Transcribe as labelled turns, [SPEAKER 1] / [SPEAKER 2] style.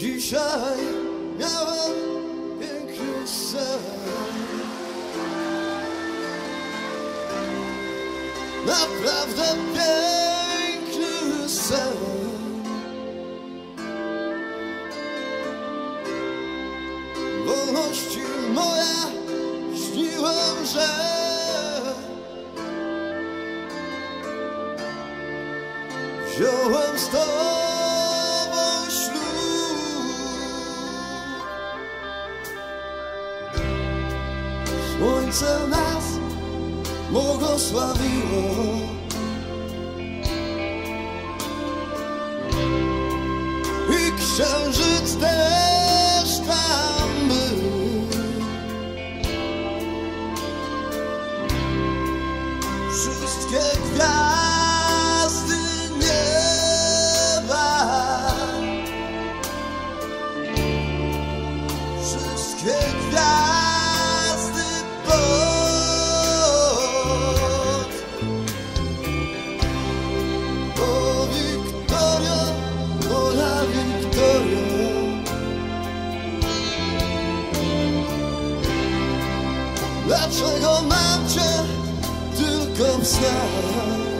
[SPEAKER 1] Dzisiaj miałem piękny sen. Naprawdę piękny sen. Wolności moja, śniłem, że wziąłem z tobą ślub. Słońce nas błogosławiło i księżyc też tam był. Wszystkie gwiazdy nieba, wszystkie gwiazdy pod. O Wiktorio, moja Wiktorio, dlaczego mam cię tylko w snach?